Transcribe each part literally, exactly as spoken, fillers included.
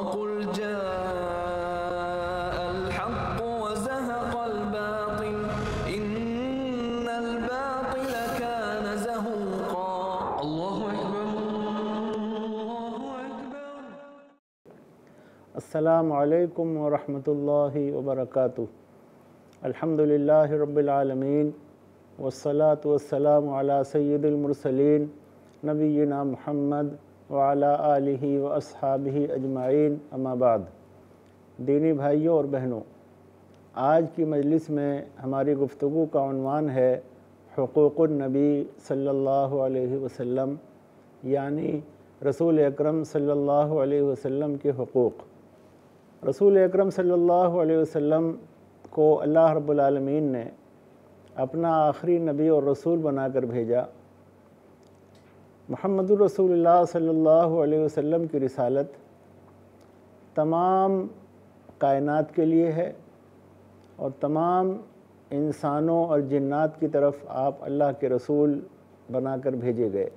وقل جاء الحق وزهق الباطل إن الباطل كان زهوقا الله أكبر الله أكبر. السلام علیکم ورحمۃ اللہ وبرکاتہ. الحمد للہ رب العالمین والصلاة والسلام علی سید المرسلین نبینا محمد وعلی آلہ واصحابہ اجمعین، اما بعد. دینی بھائیوں اور بہنوں، آج کی مجلس میں ہماری گفتگو کا عنوان ہے حقوق النبی صلی اللہ علیہ وسلم، یعنی رسول اکرم صلی اللہ علیہ وسلم کے حقوق. رسول اکرم صلی اللہ علیہ وسلم کو اللہ رب العالمین نے اپنا آخری نبی اور رسول بنا کر بھیجا. محمد الرسول اللہ صلی اللہ علیہ وسلم کی رسالت تمام کائنات کے لیے ہے اور تمام انسانوں اور جنات کی طرف آپ اللہ کے رسول بنا کر بھیجے گئے.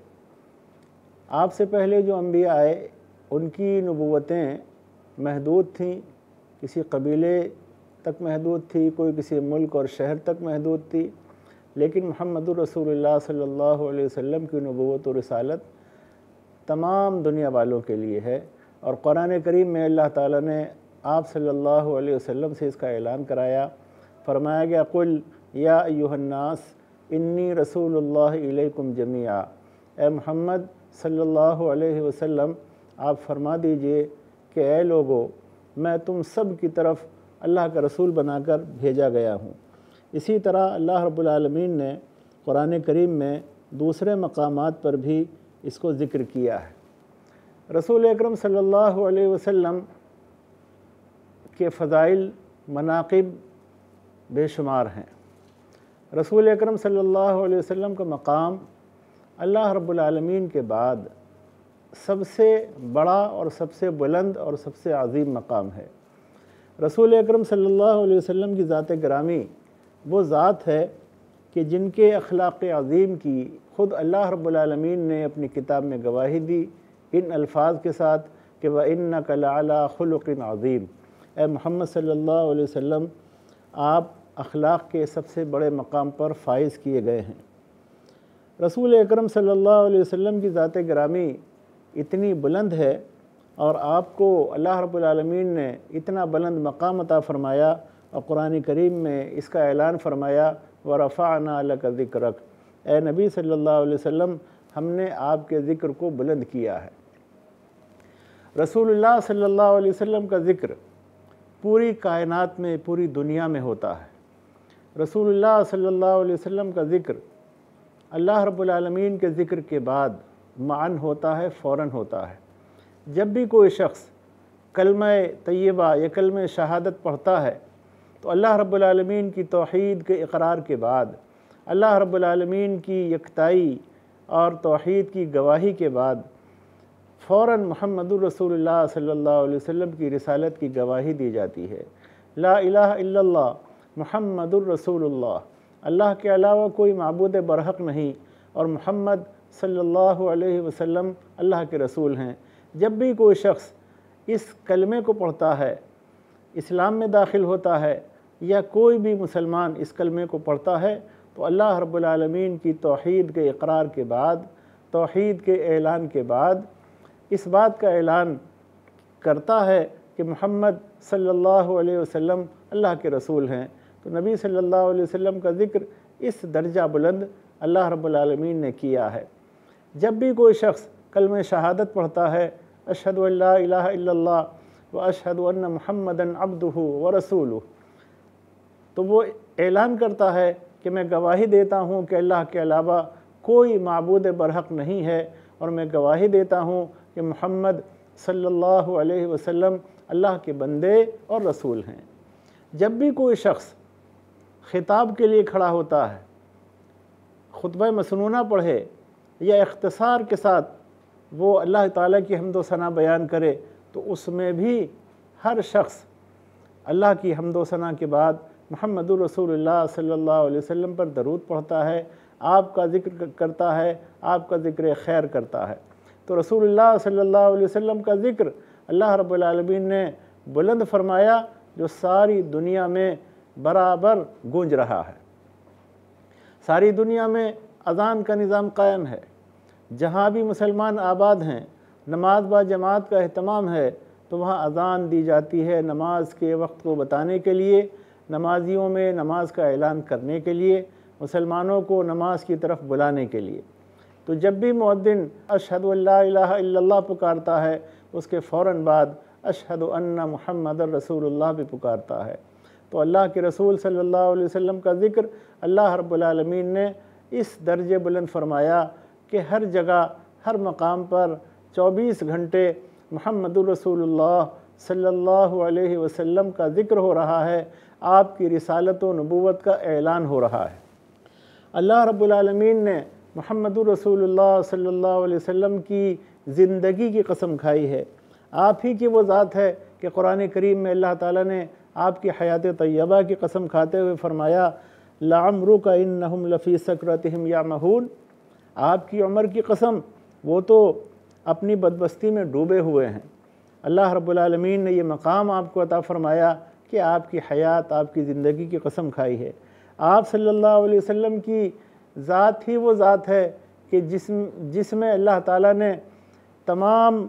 آپ سے پہلے جو انبیاء آئے ان کی نبوتیں محدود تھیں، کسی قبیلے تک محدود تھی، کوئی کسی ملک اور شہر تک محدود تھی، لیکن محمد الرسول اللہ صلی اللہ علیہ وسلم کی نبوت و رسالت تمام دنیا والوں کے لیے ہے. اور قرآن کریم میں اللہ تعالیٰ نے آپ صلی اللہ علیہ وسلم سے اس کا اعلان کرایا. فرمایا گیا قل یا ایھا الناس انی رسول اللہ الیکم جمیعا. اے محمد صلی اللہ علیہ وسلم آپ فرما دیجئے کہ اے لوگو، میں تم سب کی طرف اللہ کا رسول بنا کر بھیجا گیا ہوں. اسی طرح اللہ رب العالمین نے قرآن کریم میں دوسرے مقامات پر بھی اس کو ذکر کیا ہے. رسول اکرم صلی اللہ علیہ وسلم کے فضائل مناقب بے شمار ہیں. رسول اکرم صلی اللہ علیہ وسلم کا مقام اللہ رب العالمین کے بعد سب سے بڑا اور سب سے بلند اور سب سے عظیم مقام ہے. رسول اکرم صلی اللہ علیہ وسلم کی ذات گرامی وہ ذات ہے کہ جن کے اخلاق عظیم کی خود اللہ رب العالمین نے اپنی کتاب میں گواہی دی ان الفاظ کے ساتھ کہ وَإِنَّكَ لَعَلَىٰ خُلُقٍ عَظِيمٍ. اے محمد صلی اللہ علیہ وسلم آپ اخلاق کے سب سے بڑے مقام پر فائز کیے گئے ہیں. رسول اکرم صلی اللہ علیہ وسلم کی ذات گرامی اتنی بلند ہے اور آپ کو اللہ رب العالمین نے اتنا بلند مقام عطا فرمایا اور قرآن کریم میں اس کا اعلان فرمایا وَرَفَعْنَا لَكَ ذِكْرَكَ. اے نبی صلی اللہ علیہ وسلم ہم نے آپ کے ذکر کو بلند کیا ہے. رسول اللہ صلی اللہ علیہ وسلم کا ذکر پوری کائنات میں پوری دنیا میں ہوتا ہے. رسول اللہ صلی اللہ علیہ وسلم کا ذکر اللہ رب العالمین کے ذکر کے بعد معاً ہوتا ہے، فوراً ہوتا ہے. جب بھی کوئی شخص کلمہ طیبہ یا کلمہ شہادت پڑھتا ہے تو اللہ رب العالمین کی توحید کے اقرار کے بعد، اللہ رب العالمین کی یکتائی اور توحید کی گواہی کے بعد فوراً محمد الرسول اللہ صلی اللہ علیہ وسلم کی رسالت کی گواہی دی جاتی ہے. لا الہ الا اللہ محمد الرسول اللہ، اللہ کے علاوہ کوئی معبود برحق نہیں اور محمد صلی اللہ علیہ وسلم اللہ کے رسول ہیں. جب بھی کوئی شخص اس کلمے کو پڑھتا ہے، اسلام میں داخل ہوتا ہے، یا کوئی بھی مسلمان اس کلمے کو پڑھتا ہے تو اللہ رب العالمین کی توحید کے اقرار کے بعد، توحید کے اعلان کے بعد اس بات کا اعلان کرتا ہے کہ محمد صلی اللہ علیہ وسلم اللہ کے رسول ہیں. تو نبی صلی اللہ علیہ وسلم کا ذکر اس درجہ بلند اللہ رب العالمین نے کیا ہے. جب بھی کوئی شخص کلمہ شہادت پڑھتا ہے اشہد ان لا الہ الا اللہ و اشہد ان محمدً عبدہ و رسولہ، تو وہ اعلان کرتا ہے کہ میں گواہی دیتا ہوں کہ اللہ کے علاوہ کوئی معبود برحق نہیں ہے اور میں گواہی دیتا ہوں کہ محمد صلی اللہ علیہ وسلم اللہ کے بندے اور رسول ہیں. جب بھی کوئی شخص خطاب کے لیے کھڑا ہوتا ہے، خطبہ مسنونہ پڑھے یا اختصار کے ساتھ وہ اللہ تعالیٰ کی حمد و ثنا بیان کرے، تو اس میں بھی ہر شخص اللہ کی حمد و ثنا کے بعد محمد الرسول اللہ صلی اللہ علیہ وسلم پر درود پڑھتا ہے، آپ کا ذکر کرتا ہے، آپ کا ذکر خیر کرتا ہے. تو رسول اللہ صلی اللہ علیہ وسلم کا ذکر اللہ رب العالمین نے بلند فرمایا جو ساری دنیا میں برابر گونج رہا ہے۔ ساری دنیا میں اذان کا نظام قائم ہے، جہاں بھی مسلمان آباد ہیں نماز با جماعت کا اہتمام ہے تو وہاں اذان دی جاتی ہے نماز کے وقت کو بتانے کے لیے، نمازیوں میں نماز کا اعلان کرنے کے لیے، مسلمانوں کو نماز کی طرف بلانے کے لیے۔ تو جب بھی مؤذن اشہد ان لا الہ الا اللہ پکارتا ہے اس کے فوراً بعد اشہد ان محمد رسول اللہ بھی پکارتا ہے۔ تو اللہ کے رسول صلی اللہ علیہ وسلم کا ذکر اللہ رب العالمین نے اس درجے بلند فرمایا کہ ہر جگہ ہر مقام پر چوبیس گھنٹے محمد الرسول اللہ صلی اللہ علیہ وسلم کا ذکر ہو رہا ہے، آپ کی رسالت و نبوت کا اعلان ہو رہا ہے۔ اللہ رب العالمین نے محمد الرسول اللہ صلی اللہ علیہ وسلم کی زندگی کی قسم کھائی ہے۔ آپ ہی کی وہ ذات ہے کہ قرآن کریم میں اللہ تعالیٰ نے آپ کی حیات طیبہ کی قسم کھاتے ہوئے فرمایا لعمرک انہم لفی سکرتہم یعمہون، آپ کی عمر کی قسم وہ تو اپنی بدبستی میں ڈوبے ہوئے ہیں۔ اللہ رب العالمین نے یہ مقام آپ کو عطا فرمایا کہ آپ کی حیات، آپ کی زندگی کی قسم کھائی ہے۔ آپ صلی اللہ علیہ وسلم کی ذات ہی وہ ذات ہے کہ جس جس میں اللہ تعالیٰ نے تمام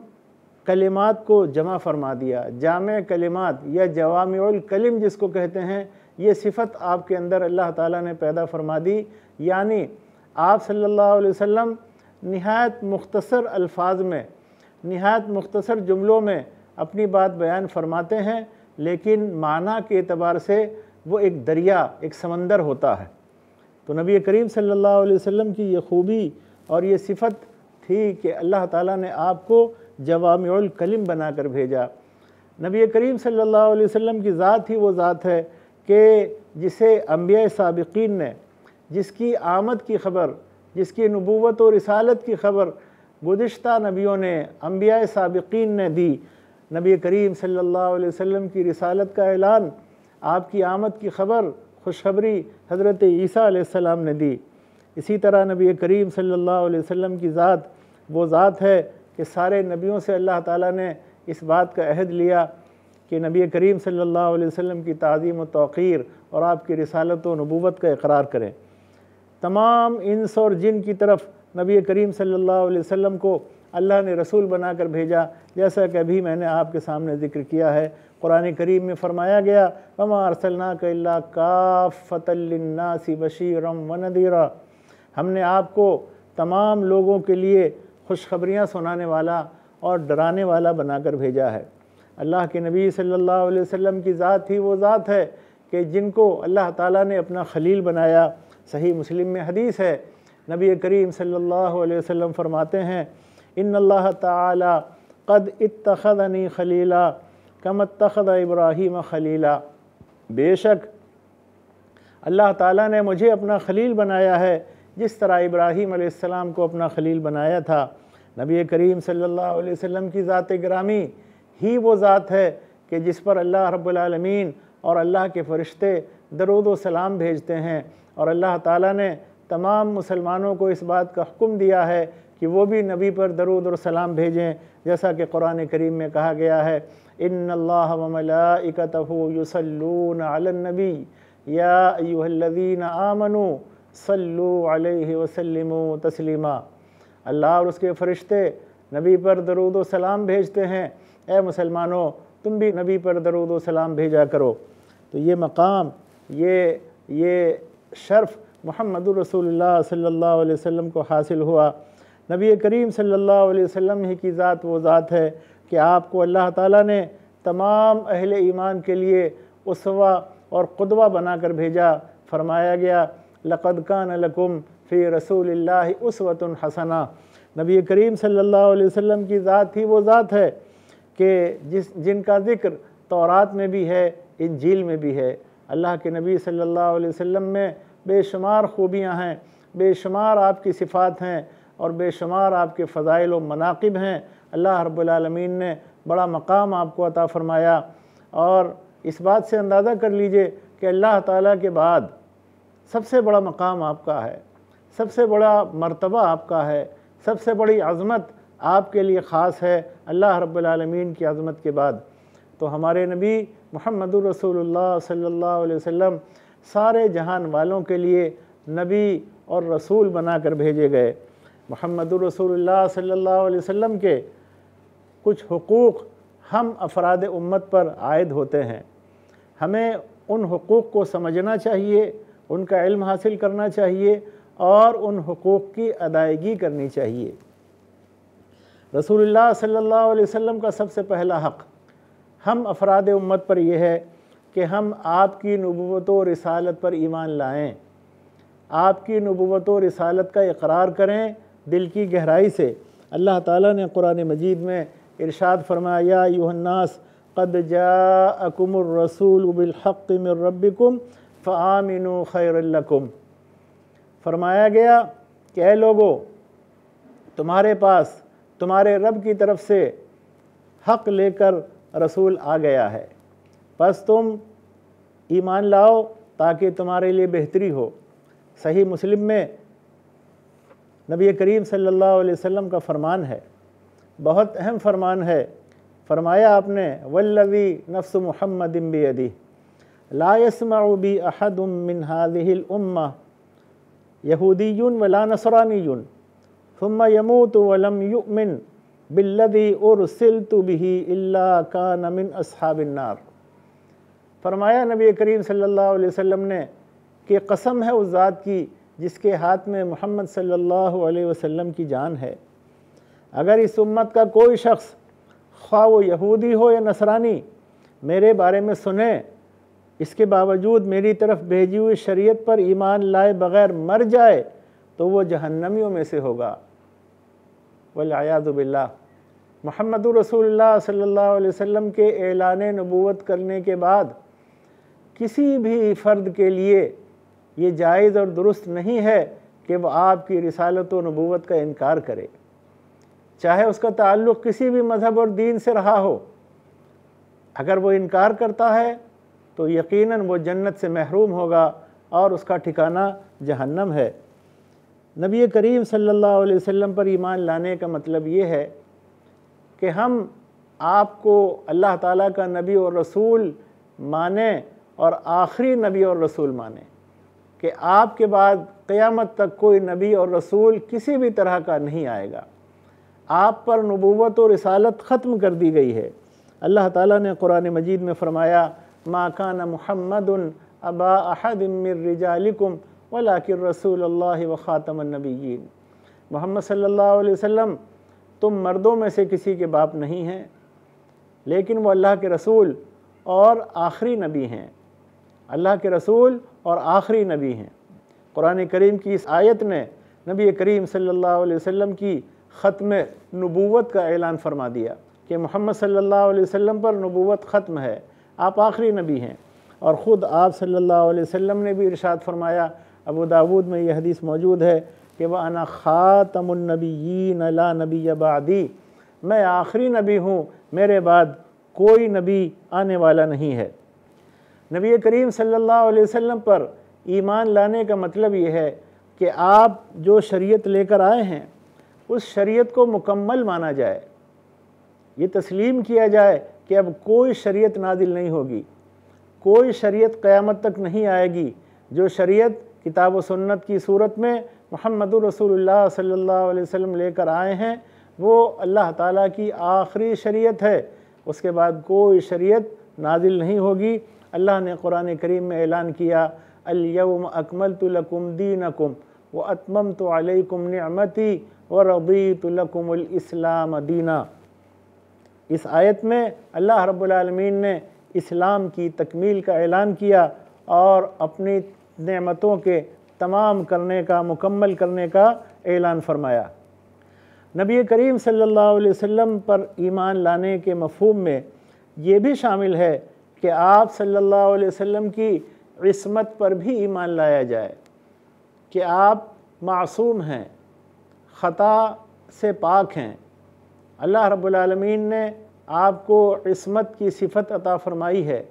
کلمات کو جمع فرما دیا، جامع کلمات یا جوامع الکلم جس کو کہتے ہیں، یہ صفت آپ کے اندر اللہ تعالیٰ نے پیدا فرما دی، یعنی آپ صلی اللہ علیہ وسلم نہایت مختصر الفاظ میں، نہایت مختصر جملوں میں اپنی بات بیان فرماتے ہیں، لیکن معنی کے اعتبار سے وہ ایک دریا، ایک سمندر ہوتا ہے۔ تو نبی کریم صلی اللہ علیہ وسلم کی یہ خوبی اور یہ صفت تھی کہ اللہ تعالیٰ نے آپ کو جوامع الکلم بنا کر بھیجا۔ نبی کریم صلی اللہ علیہ وسلم کی ذات ہی وہ ذات ہے کہ جسے انبیاء سابقین نے، جس کی آمد کی خبر، جس کی نبوت و رسالت کی خبر گزشتہ نبیوں نے، انبیاء سابقین نے دی، نبی کریم صلی اللہ علیہ وسلم کی رسالت کا اعلان، آپ کی آمد کی خبر، خوشخبری حضرت عیسیٰ علیہ السلام نے دی۔ اسی طرح نبی کریم صلی اللہ علیہ وسلم کی ذات وہ ذات ہے کہ سارے نبیوں سے اللہ تعالیٰ نے اس بات کا عہد لیا کہ نبی کریم صلی اللہ علیہ وسلم کی تعظیم و توقیر اور آپ کی رسالت و نبوت کا اقرار کریں۔ تمام انس اور جن کی طرف نبی کریم صلی اللہ علیہ وسلم کو اللہ نے رسول بنا کر بھیجا، جیسا کہ ابھی میں نے آپ کے سامنے ذکر کیا ہے۔ قرآن کریم میں فرمایا گیا وَمَا أَرْسَلْنَاكَ إِلَّا كَافَّةً لِلنَّاسِ بَشِيرًا وَنَذِيرًا، ہم نے آپ کو تمام لوگوں کے لیے خوشخبریاں سنانے والا اور ڈرانے والا بنا کر بھیجا ہے۔ اللہ کے نبی صلی اللہ علیہ وسلم کی ذات ہی وہ ذات ہے کہ جن کو اللہ تعالیٰ نے اپنا خلیل بنایا۔ صحیح مسلم میں حدیث ہے، نبی کریم صلی اللہ علیہ وسلم فرماتے ہیں ان اللہ تعالی قد اتخذنی خلیلا کما اتخذ ابراہیم خلیلا، بے شک اللہ تعالیٰ نے مجھے اپنا خلیل بنایا ہے جس طرح ابراہیم علیہ السلام کو اپنا خلیل بنایا تھا۔ نبی کریم صلی اللہ علیہ وسلم کی ذات گرامی ہی وہ ذات ہے کہ جس پر اللہ رب العالمین اور اللہ کے فرشتے درود و سلام بھیجتے ہیں، اور اللہ تعالیٰ نے تمام مسلمانوں کو اس بات کا حکم دیا ہے کہ وہ بھی نبی پر درود اور سلام بھیجیں، جیسا کہ قرآن کریم میں کہا گیا ہے ان اللہ وملائکتہ یصلون علی النبی یا ایھا الذین آمنوا صلوا علیہ وسلموا تسلیما، اللہ اور اس کے فرشتے نبی پر درود و سلام بھیجتے ہیں، اے مسلمانوں تم بھی نبی پر درود و سلام بھیجا کرو۔ تو یہ مقام، یہ یہ شرف محمد رسول اللہ صلی اللہ علیہ وسلم کو حاصل ہوا۔ نبی کریم صلی اللہ علیہ وسلم ہی کی ذات وہ ذات ہے کہ آپ کو اللہ تعالیٰ نے تمام اہل ایمان کے لیے اسوہ اور قدوہ بنا کر بھیجا۔ فرمایا گیا لقد کان لکم فی رسول اللہ اسوۃ حسنہ، نبی کریم صلی اللہ علیہ وسلم کی ذات ہی وہ ذات ہے کہ جس جن کا ذکر تورات میں بھی ہے، انجیل میں بھی ہے۔ اللہ کے نبی صلی اللہ علیہ وسلم میں بے شمار خوبیاں ہیں، بے شمار آپ کی صفات ہیں اور بے شمار آپ کے فضائل و مناقب ہیں۔ اللہ رب العالمین نے بڑا مقام آپ کو عطا فرمایا، اور اس بات سے اندازہ کر لیجئے کہ اللہ تعالیٰ کے بعد سب سے بڑا مقام آپ کا ہے، سب سے بڑا مرتبہ آپ کا ہے، سب سے بڑی عظمت آپ کے لیے خاص ہے اللہ رب العالمین کی عظمت کے بعد۔ تو ہمارے نبی محمد رسول اللہ صلی اللہ علیہ وسلم سارے جہان والوں کے لیے نبی اور رسول بنا کر بھیجے گئے۔ محمد رسول اللہ صلی اللہ علیہ وسلم کے کچھ حقوق ہم افراد امت پر عائد ہوتے ہیں، ہمیں ان حقوق کو سمجھنا چاہیے، ان کا علم حاصل کرنا چاہیے اور ان حقوق کی ادائیگی کرنی چاہیے۔ رسول اللہ صلی اللہ علیہ وسلم کا سب سے پہلا حق ہم افراد امت پر یہ ہے کہ ہم آپ کی نبوت و رسالت پر ایمان لائیں، آپ کی نبوت و رسالت کا اقرار کریں دل کی گہرائی سے۔ اللہ تعالیٰ نے قرآن مجید میں ارشاد فرمایا یا ایھا الناس قد جاءکم الرسول بالحق من ربکم فآمنوا خیر لکم۔ فرمایا گیا کہ اے لوگو، تمہارے پاس تمہارے رب کی طرف سے حق لے کر رسول آ گیا ہے، پس تم ایمان لاؤ تاکہ تمہارے لیے بہتری ہو۔ صحیح مسلم میں نبی کریم صلی اللہ علیہ وسلم کا فرمان ہے، بہت اہم فرمان ہے۔ فرمایا آپ نے والذی نفس محمد بیدہ لا يسمع بی احد من هذه الامہ یہودی ولا نصرانی ثم يموت ولم يؤمن بالذی ارسلت به الا كان من اصحاب النار۔ فرمایا نبی کریم صلی اللہ علیہ وسلم نے کہ قسم ہے اس ذات کی جس کے ہاتھ میں محمد صلی اللہ علیہ وسلم کی جان ہے، اگر اس امت کا کوئی شخص خواہ وہ یہودی ہو یا نصرانی میرے بارے میں سنے، اس کے باوجود میری طرف بھیجی ہوئی شریعت پر ایمان لائے بغیر مر جائے تو وہ جہنمیوں میں سے ہوگا، والعیاذ باللہ۔ محمد رسول اللہ صلی اللہ علیہ وسلم کے اعلان نبوت کرنے کے بعد کسی بھی فرد کے لیے یہ جائز اور درست نہیں ہے کہ وہ آپ کی رسالت و نبوت کا انکار کرے، چاہے اس کا تعلق کسی بھی مذہب اور دین سے رہا ہو۔ اگر وہ انکار کرتا ہے تو یقیناً وہ جنت سے محروم ہوگا اور اس کا ٹھکانہ جہنم ہے۔ نبی کریم صلی اللہ علیہ وسلم پر ایمان لانے کا مطلب یہ ہے کہ ہم آپ کو اللہ تعالیٰ کا نبی اور رسول مانیں اور آخری نبی اور رسول مانیں، کہ آپ کے بعد قیامت تک کوئی نبی اور رسول کسی بھی طرح کا نہیں آئے گا۔ آپ پر نبوت و رسالت ختم کر دی گئی ہے۔ اللہ تعالیٰ نے قرآن مجید میں فرمایا ما کان محمد ابا احد من رجالکم ولکن رسول اللہ وخاتم النبیین۔ محمد صلی اللہ علیہ وسلم تم مردوں میں سے کسی کے باپ نہیں ہیں، لیکن وہ اللہ کے رسول اور آخری نبی ہیں، اللہ کے رسول اور آخری نبی ہیں۔ قرآن کریم کی اس آیت نے نبی کریم صلی اللہ علیہ وسلم کی ختم نبوت کا اعلان فرما دیا کہ محمد صلی اللہ علیہ وسلم پر نبوت ختم ہے، آپ آخری نبی ہیں۔ اور خود آپ صلی اللہ علیہ وسلم نے بھی ارشاد فرمایا، ابو داود میں یہ حدیث موجود ہے کہ وَأَنَا خَاتَمُ النَّبِيِّينَ لَا نَبِيَّ بَعْدِي، میں آخری نبی ہوں، میرے بعد کوئی نبی آنے والا نہیں ہے۔ نبی کریم صلی اللہ علیہ وسلم پر ایمان لانے کا مطلب یہ ہے کہ آپ جو شریعت لے کر آئے ہیں اس شریعت کو مکمل مانا جائے، یہ تسلیم کیا جائے کہ اب کوئی شریعت نازل نہیں ہوگی، کوئی شریعت قیامت تک نہیں آئے گی۔ جو شریعت کتاب و سنت کی صورت میں محمد رسول اللہ صلی اللہ علیہ وسلم لے کر آئے ہیں وہ اللہ تعالیٰ کی آخری شریعت ہے، اس کے بعد کوئی شریعت نازل نہیں ہوگی۔ اللہ نے قرآن کریم میں اعلان کیا الیوم اکملت لکم دینکم واتممت علیکم نعمتی ورضیت لکم الاسلام دینا۔ اس آیت میں اللہ رب العالمین نے اسلام کی تکمیل کا اعلان کیا اور اپنی نعمتوں کے تمام کرنے کا، مکمل کرنے کا اعلان فرمایا۔ نبی کریم صلی اللہ علیہ وسلم پر ایمان لانے کے مفہوم میں یہ بھی شامل ہے کہ آپ صلی اللہ علیہ وسلم کی عصمت پر بھی ایمان لایا جائے، کہ آپ معصوم ہیں، خطا سے پاک ہیں۔ اللہ رب العالمین نے آپ کو عصمت کی صفت عطا فرمائی ہے،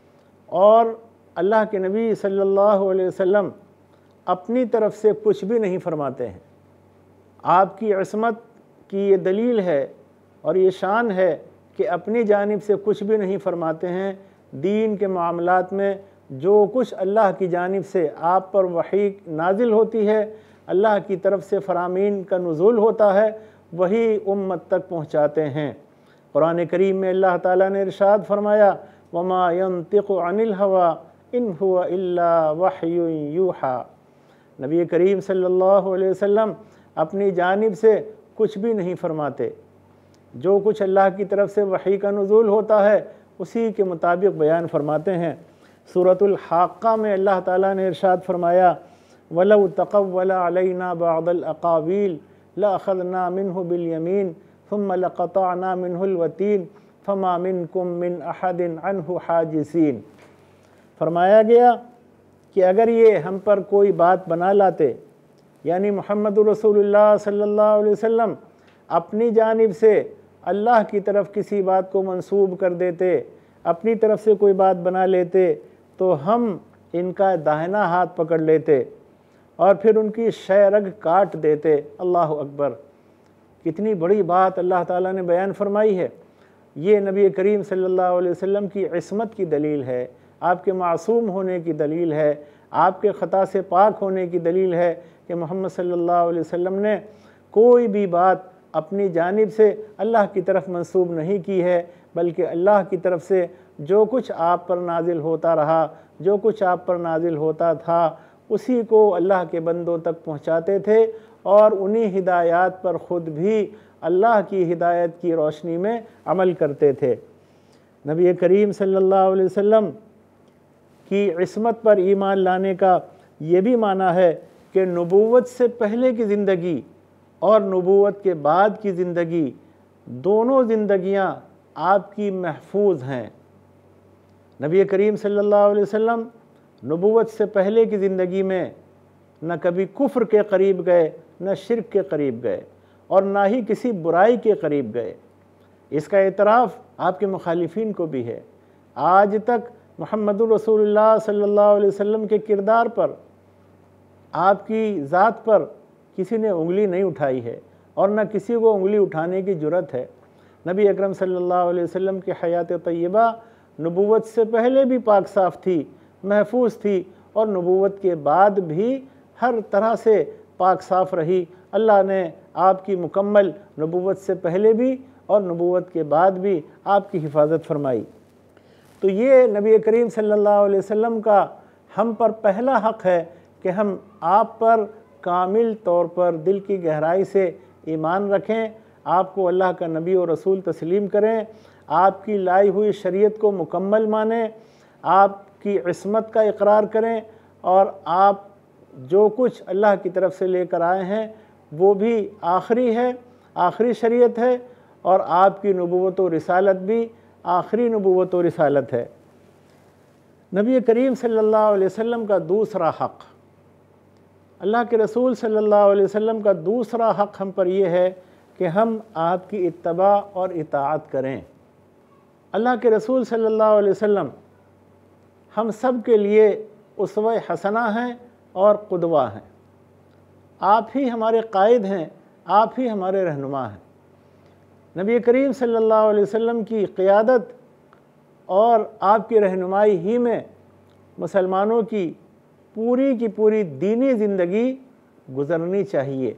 اور اللہ کے نبی صلی اللہ علیہ وسلم اپنی طرف سے کچھ بھی نہیں فرماتے ہیں۔ آپ کی عصمت کی یہ دلیل ہے اور یہ شان ہے کہ اپنی جانب سے کچھ بھی نہیں فرماتے ہیں۔ دین کے معاملات میں جو کچھ اللہ کی جانب سے آپ پر وحی نازل ہوتی ہے، اللہ کی طرف سے فرامین کا نزول ہوتا ہے، وہی امت تک پہنچاتے ہیں۔ قرآن کریم میں اللہ تعالیٰ نے ارشاد فرمایا وَمَا يَنطِقُ عَنِ الْهَوَىٰ إِنْ هُوَ إِلَّا وَحْيٌ يُوحَىٰ۔ نبی کریم صلی اللہ علیہ وسلم اپنی جانب سے کچھ بھی نہیں فرماتے، جو کچھ اللہ کی طرف سے وحی کا نزول ہوتا ہے اسی کے مطابق بیان فرماتے ہیں۔ سورۃ الحاقہ میں اللہ تعالیٰ نے ارشاد فرمایا وَلَوْ تَقَوَّلَ عَلَيْنَا بَعْضَ الْأَقَاوِيلِ لَأَخَذْنَا مِنْهُ بِالْيَمِينِ ثُمَّ لَقَطَعْنَا مِنْهُ الْوَتِينَ فَمَا مِنْكُمْ مِنْ أَحَدٍ عَنْهُ حَاجِزِينَ۔ فرمایا گیا کہ اگر یہ ہم پر کوئی بات بنا لاتے، یعنی محمد رسول اللہ صلی اللہ علیہ وسلم اپنی جانب سے اللہ کی طرف کسی بات کو منسوب کر دیتے، اپنی طرف سے کوئی بات بنا لیتے، تو ہم ان کا داہنا ہاتھ پکڑ لیتے اور پھر ان کی شہ رگ کاٹ دیتے۔ اللہ اکبر! کتنی بڑی بات اللہ تعالیٰ نے بیان فرمائی ہے۔ یہ نبی کریم صلی اللہ علیہ وسلم کی عصمت کی دلیل ہے، آپ کے معصوم ہونے کی دلیل ہے، آپ کے خطا سے پاک ہونے کی دلیل ہے کہ محمد صلی اللہ علیہ وسلم نے کوئی بھی بات اپنی جانب سے اللہ کی طرف منسوب نہیں کی ہے، بلکہ اللہ کی طرف سے جو کچھ آپ پر نازل ہوتا رہا، جو کچھ آپ پر نازل ہوتا تھا، اسی کو اللہ کے بندوں تک پہنچاتے تھے اور انہی ہدایات پر خود بھی اللہ کی ہدایت کی روشنی میں عمل کرتے تھے۔ نبی کریم صلی اللہ علیہ وسلم کی عصمت پر ایمان لانے کا یہ بھی معنی ہے کہ نبوت سے پہلے کی زندگی اور نبوت کے بعد کی زندگی، دونوں زندگیاں آپ کی محفوظ ہیں۔ نبی کریم صلی اللہ علیہ وسلم نبوت سے پہلے کی زندگی میں نہ کبھی کفر کے قریب گئے، نہ شرک کے قریب گئے، اور نہ ہی کسی برائی کے قریب گئے۔ اس کا اعتراف آپ کے مخالفین کو بھی ہے۔ آج تک محمد رسول اللہ صلی اللہ علیہ وسلم کے کردار پر، آپ کی ذات پر کسی نے انگلی نہیں اٹھائی ہے اور نہ کسی کو انگلی اٹھانے کی جرت ہے۔ نبی اکرم صلی اللہ علیہ وسلم کی حیات طیبہ نبوت سے پہلے بھی پاک صاف تھی، محفوظ تھی، اور نبوت کے بعد بھی ہر طرح سے پاک صاف رہی۔ اللہ نے آپ کی مکمل نبوت سے پہلے بھی اور نبوت کے بعد بھی آپ کی حفاظت فرمائی۔ تو یہ نبی کریم صلی اللہ علیہ وسلم کا ہم پر پہلا حق ہے کہ ہم آپ پر کامل طور پر دل کی گہرائی سے ایمان رکھیں، آپ کو اللہ کا نبی و رسول تسلیم کریں، آپ کی لائی ہوئی شریعت کو مکمل مانیں، آپ کی عصمت کا اقرار کریں، اور آپ جو کچھ اللہ کی طرف سے لے کر آئے ہیں وہ بھی آخری ہے، آخری شریعت ہے، اور آپ کی نبوت و رسالت بھی آخری نبوت و رسالت ہے۔ نبی کریم صلی اللہ علیہ وسلم کا دوسرا حق، اللہ کے رسول صلی اللہ علیہ وسلم کا دوسرا حق ہم پر یہ ہے کہ ہم آپ کی اتباع اور اطاعت کریں۔ اللہ کے رسول صلی اللہ علیہ وسلم ہم سب کے لیے اسوہ حسنہ ہیں اور قدوہ ہیں۔ آپ ہی ہمارے قائد ہیں، آپ ہی ہمارے رہنما ہیں۔ نبی کریم صلی اللہ علیہ وسلم کی قیادت اور آپ کی رہنمائی ہی میں مسلمانوں کی پوری کی پوری دینی زندگی گزرنی چاہیے۔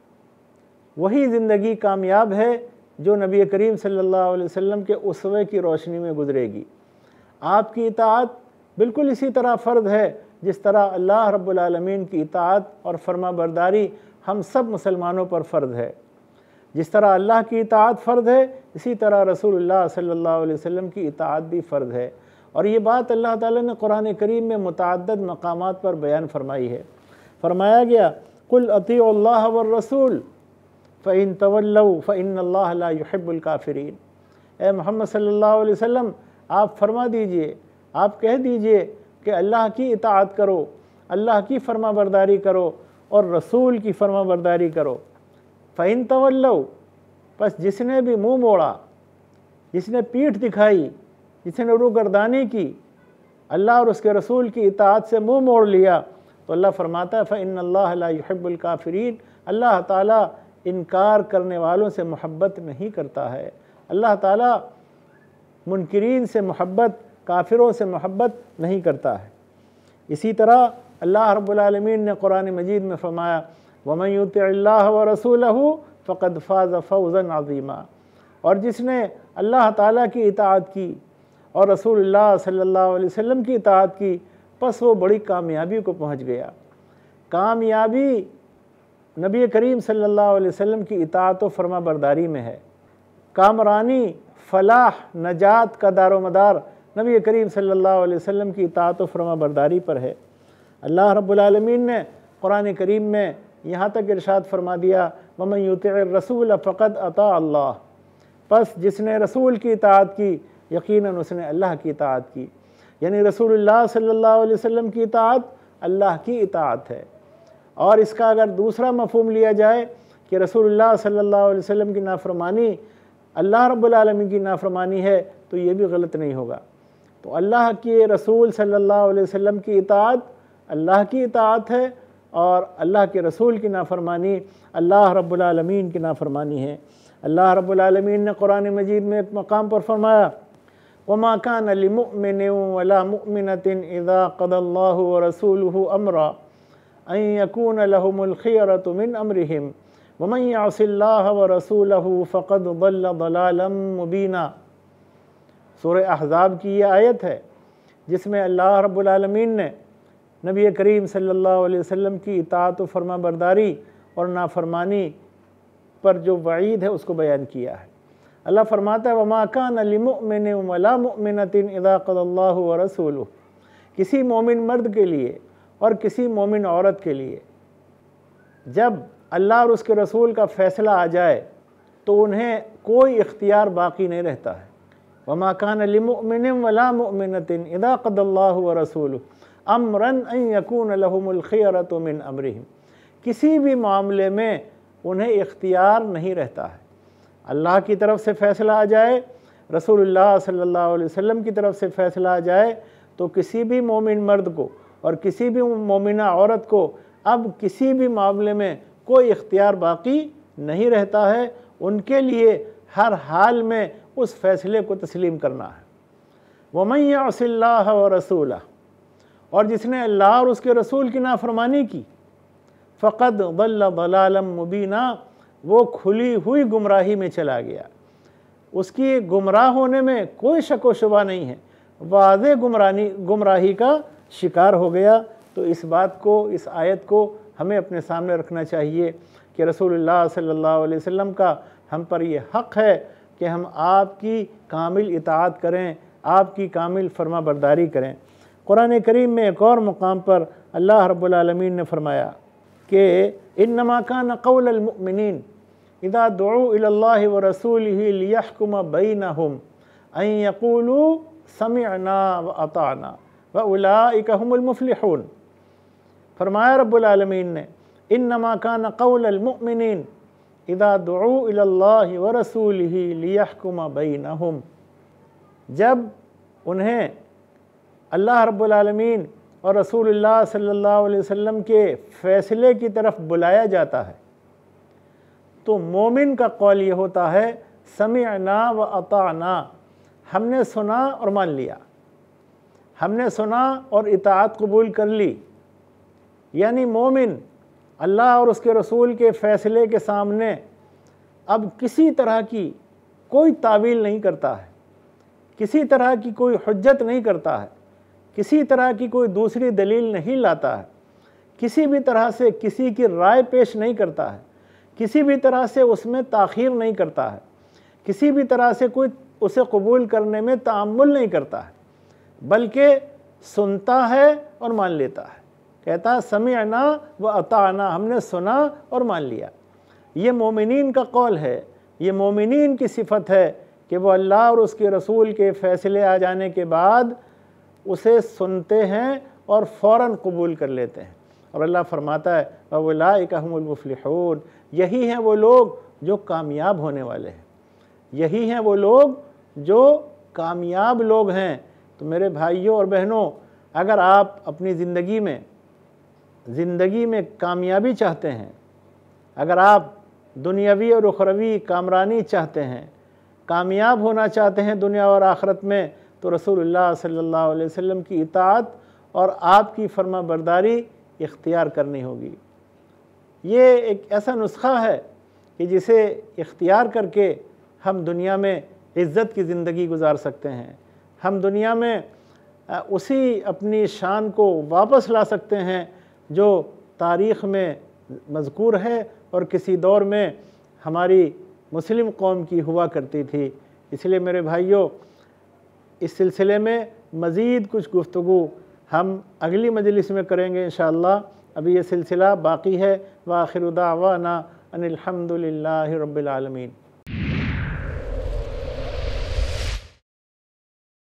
وہی زندگی کامیاب ہے جو نبی کریم صلی اللہ علیہ وسلم کے اسوہ کی روشنی میں گزرے گی۔ آپ کی اطاعت بالکل اسی طرح فرض ہے جس طرح اللہ رب العالمین کی اطاعت اور فرما برداری ہم سب مسلمانوں پر فرض ہے۔ جس طرح اللہ کی اطاعت فرض ہے، اسی طرح رسول اللہ صلی اللہ علیہ وسلم کی اطاعت بھی فرض ہے، اور یہ بات اللہ تعالیٰ نے قرآن کریم میں متعدد مقامات پر بیان فرمائی ہے۔ فرمایا گیا قُلْ اطیعوا اللہ والرسول فَإِن تَوَلَّوْا فَإِنَّ اللَّهَ لَا يُحِبُّ الْكَافِرِينَ۔ اے محمد صلی اللہ علیہ وسلم، آپ فرما دیجئے، آپ کہہ دیجئے کہ اللہ کی اطاعت کرو، اللہ کی فرما برداری کرو اور رسول کی فرما برداری کرو۔ فَإِن تَوَلَّوْا، پس جس نے بھی منہ موڑا، جس نے پیٹھ دکھائی، جس نے روگردانی کی، اللہ اور اس کے رسول کی اطاعت سے منہ موڑ لیا، تو اللہ فرماتا ہے فَإِنَّ اللَّهَ لَا يُحِبُّ الْكَافِرِينَ، اللہ تعالیٰ انکار کرنے والوں سے محبت نہیں کرتا ہے۔ اللہ تعالیٰ منکرین سے محبت، کافروں سے محبت نہیں کرتا ہے۔ اسی طرح اللہ رب العالمین نے قرآن مجید میں فرمایا وَمَن يُطِعِ اللَّهَ وَرَسُولَهُ فَقَدْ فَازَ فَوْزًا عَظِيمًا، اور جس نے اللہ تعالیٰ کی اطاعت کی اور رسول اللہ صلی اللہ علیہ وسلم کی اطاعت کی، پس وہ بڑی کامیابی کو پہنچ گیا۔ کامیابی نبی کریم صلی اللہ علیہ وسلم کی اطاعت و فرما برداری میں ہے۔ کامرانی، فلاح، نجات کا دار و مدار نبی کریم صلی اللہ علیہ وسلم کی اطاعت و فرما برداری پر ہے۔ اللہ رب العالمین نے قرآن کریم میں یہاں تک ارشاد فرما دیا وَمَن يُطِعِ الرَّسُولَ فَقَدْ أَطَاعَ اللَّهَ، پس جس نے رسول کی اطاعت کی یقیناً اس نے اللہ کی اطاعت کی، یعنی رسول اللہ صلی اللہ علیہ وسلم کی اطاعت اللہ کی اطاعت ہے۔ اور اس کا اگر دوسرا مفہوم لیا جائے کہ رسول اللہ صلی اللہ علیہ وسلم کی نافرمانی اللہ رب العالمین کی نافرمانی ہے، تو یہ بھی غلط نہیں ہوگا۔ تو اللہ کے رسول صلی اللہ علیہ وسلم کی اطاعت اللہ کی اطاعت ہے، اور اللہ کے رسول کی نافرمانی اللہ رب العالمین کی نافرمانی ہے۔ اللہ رب العالمین نے قرآن مجید میں ایک مقام پر فرمایا وَمَا كَانَ لِمُؤْمِنٍ وَلَا مُؤْمِنَةٍ إِذَا قَضَى اللَّهُ وَرَسُولُهُ أَمْرًا أَن يَكُونَ لَهُمُ الْخِيَرَةُ مِنْ أَمْرِهِمْ وَمَن يَعْصِ اللَّهَ وَرَسُولَهُ فَقَدْ ضَلَّ ضَلَالًا مُبِينًا۔ سورہ احزاب کی یہ آیت ہے جس میں اللہ رب العالمین نے نبی کریم صلی اللہ علیہ وسلم کی اطاعت و فرما برداری اور نافرمانی پر جو وعید ہے اس کو بیان کیا ہے۔ اللہ فرماتا ہے وَمَا كَانَ لِمُؤْمِنٍ وَلَا مُؤْمِنَةٍ إِذَا قَضَى اللَّهُ وَرَسُولُهُ، کسی مومن مرد کے لیے اور کسی مومن عورت کے لیے جب اللہ اور اس کے رسول کا فیصلہ آ جائے تو انہیں کوئی اختیار باقی نہیں رہتا ہے۔ وَمَا كَانَ لِمُؤْمِنٍ وَلَا مُؤْمِنَةٍ إِذَا قَضَى اللَّهُ وَرَسُولُهُ امراً ان یکون لہم الخیرۃ من امرہم، کسی بھی معاملے میں انہیں اختیار نہیں رہتا ہے۔ اللہ کی طرف سے فیصلہ آ جائے، رسول اللہ صلی اللہ علیہ وسلم کی طرف سے فیصلہ آ جائے تو کسی بھی مومن مرد کو اور کسی بھی مومنہ عورت کو اب کسی بھی معاملے میں کوئی اختیار باقی نہیں رہتا ہے، ان کے لیے ہر حال میں اس فیصلے کو تسلیم کرنا ہے۔ وَمَن يَعْصِ اللَّهَ وَرَسُولَهُ، اور جس نے اللہ اور اس کے رسول کی نافرمانی کی فقد ضل ضلالا مبینا، وہ کھلی ہوئی گمراہی میں چلا گیا۔ اس کی گمراہ ہونے میں کوئی شک و شبہ نہیں ہے، واضح گمراہی گمراہی کا شکار ہو گیا۔ تو اس بات کو، اس آیت کو ہمیں اپنے سامنے رکھنا چاہیے کہ رسول اللہ صلی اللہ علیہ وسلم کا ہم پر یہ حق ہے کہ ہم آپ کی کامل اطاعت کریں، آپ کی کامل فرما برداری کریں۔ قرآن کریم میں ایک اور مقام پر اللہ رب العالمین نے فرمایا کہ انما کان قول المؤمنین اذا دعوا الی اللہ ورسولہ لیحکم بینہم ان یقولوا سمعنا واطعنا واولئک هم المفلحون۔ فرمایا رب العالمین نے انما کان قول المؤمنین اذا دعوا الی اللہ ورسولہ لیحکم بینہم، جب انہیں اللہ رب العالمین اور رسول اللہ صلی اللہ علیہ وسلم کے فیصلے کی طرف بلایا جاتا ہے تو مومن کا قول یہ ہوتا ہے سمعنا و اطعنا، ہم نے سنا اور مان لیا، ہم نے سنا اور اطاعت قبول کر لی۔ یعنی مومن اللہ اور اس کے رسول کے فیصلے کے سامنے اب کسی طرح کی کوئی تعویل نہیں کرتا ہے، کسی طرح کی کوئی حجت نہیں کرتا ہے، کسی طرح کی کوئی دوسری دلیل نہیں لاتا ہے، کسی بھی طرح سے کسی کی رائے پیش نہیں کرتا ہے، کسی بھی طرح سے اس میں تاخیر نہیں کرتا ہے، کسی بھی طرح سے کوئی اسے قبول کرنے میں تعامل نہیں کرتا ہے، بلکہ سنتا ہے اور مان لیتا ہے، کہتا ہے سمعنا و اطعنا، ہم نے سنا اور مان لیا۔ یہ مومنین کا قول ہے، یہ مومنین کی صفت ہے کہ وہ اللہ اور اس کے رسول کے فیصلے آ جانے کے بعد اسے سنتے ہیں اور فوراً قبول کر لیتے ہیں۔ اور اللہ فرماتا ہے وَأُولَٰئِكَ هُمُ الْمُفْلِحُونَ، یہی ہیں وہ لوگ جو کامیاب ہونے والے ہیں، یہی ہیں وہ لوگ جو کامیاب لوگ ہیں۔ تو میرے بھائیوں اور بہنوں، اگر آپ اپنی زندگی میں زندگی میں کامیابی چاہتے ہیں، اگر آپ دنیاوی اور اخروی کامرانی چاہتے ہیں، کامیاب ہونا چاہتے ہیں دنیا اور آخرت میں، تو رسول اللہ صلی اللہ علیہ وسلم کی اطاعت اور آپ کی فرما برداری اختیار کرنی ہوگی۔ یہ ایک ایسا نسخہ ہے کہ جسے اختیار کر کے ہم دنیا میں عزت کی زندگی گزار سکتے ہیں، ہم دنیا میں اسی اپنی شان کو واپس لا سکتے ہیں جو تاریخ میں مذکور ہے اور کسی دور میں ہماری مسلم قوم کی ہوا کرتی تھی۔ اس لیے میرے بھائیوں، اس سلسلے میں مزید کچھ گفتگو ہم اگلی مجلس میں کریں گے انشاءاللہ۔ ابھی یہ سلسلہ باقی ہے۔ وآخر دعوانا ان الحمد للہ رب العالمین۔